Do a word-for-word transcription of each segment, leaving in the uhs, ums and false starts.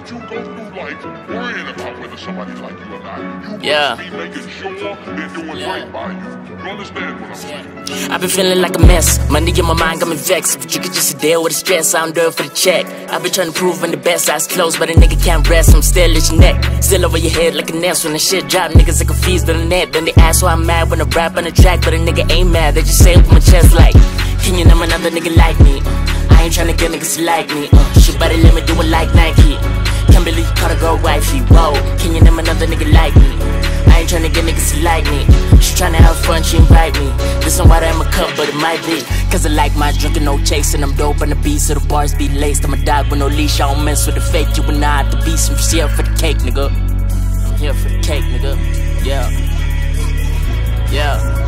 don't you go through life worrying about whether somebody like you or not. You yeah. must be making sure they're doing yeah. right by you. You understand what I'm saying? I've been feeling like a mess. Money in my mind got me vexed. But you could just deal with the stress, I don't do it for the check. I've been trying to prove I'm the best, eyes closed, but a nigga can't rest. I'm still at your neck, still over your head like a nest. When the shit drop, niggas are confused on the net. Then they ask why I'm mad when I rap on the track, but a nigga ain't mad. They just say it with my chest like, can you name another nigga like me? Uh, I ain't tryna get niggas to like me. Uh, shit, better let me do it like Nike. Can't believe you caught a girl wifey. Whoa, can you name another nigga like me? I ain't tryna get niggas to like me. She tryna have fun, she invite me. This ain't water in my cup, but it might be cause I like my drinking, no chasing. I'm dope on the beat, so the bars be laced. I'm a dog with no leash, I don't mess with the fake. You and I at the beast, I'm just here for the cake, nigga. I'm here for the cake, nigga. Yeah. Yeah.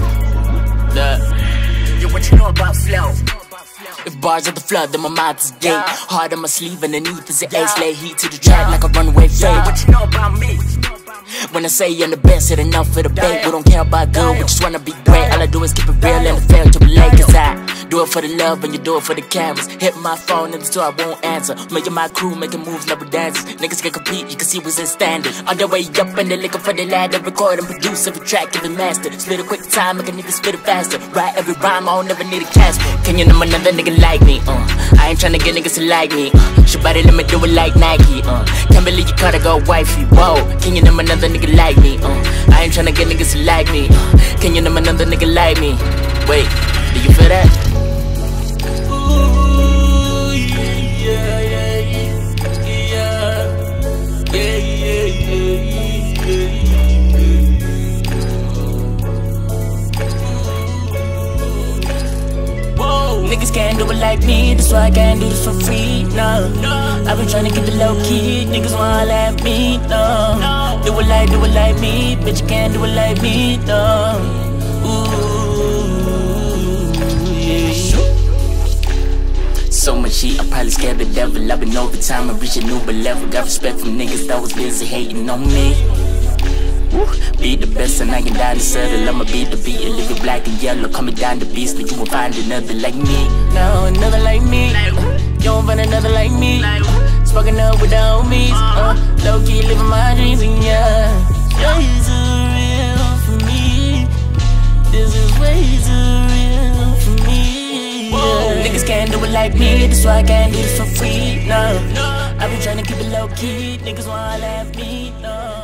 Look. Yo, what you know about flow? If bars are the flood, then my mind is gay. Hard on my sleeve, underneath is an ace. Lay heat to the track like a runaway fade. What you know about me? When I say I'm the best, it enough for the bait. We don't care about good, we just wanna be great. All I do is keep it real and it fail to relate. Cause I do it for the love and you do it for the cameras. Hit my phone in the store, I won't answer. Making my crew, making moves, never dances. Niggas can compete, you can see what's in standard. On the way up and they looking for the ladder. Record and produce every track, every master. Split a quick time, make a nigga spit it faster. Write every rhyme, I don't never need a Casper. Can you name another nigga like me? Uh, I ain't tryna get niggas to like me. Uh, Shit, body, let me do it like Nike. Uh, can't believe you caught a girl wifey. Whoa, can you name another nigga like me? Uh, I ain't tryna get niggas to like me. Uh, can you name another nigga like me? Wait, do you feel that? Ooh, yeah, yeah, yeah, yeah, yeah, yeah, yeah, yeah. Whoa, niggas can't do it like me, that's why I can't do this for free, no, no. I've been trying to keep it low key, niggas wanna laugh me, no, no. Do it like, do it like me, bitch you can't do it like me, no. Ooh, yeah. So much heat, I'm probably scared the devil. I've been over time, I reach a new level. Got respect from niggas that was busy hating on me. Woo. Be the best and I can die to settle. I'ma beat the beat and live it black and yellow. Coming down the beast, but you won't find another like me. No, another like me. You won't find another like me. Smoking up with the homies, uh, low key living my dreams, and yeah, way too real for me. This is way too real for me. Yeah. Niggas can't do it like me, that's why I can't do this for free. No, I been trying to keep it low key. Niggas wanna laugh me. No.